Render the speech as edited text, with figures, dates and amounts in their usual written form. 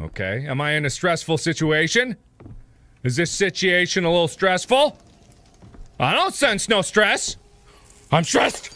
Okay, am I in a stressful situation? Is this situation a little stressful? I don't sense no stress. I'm stressed.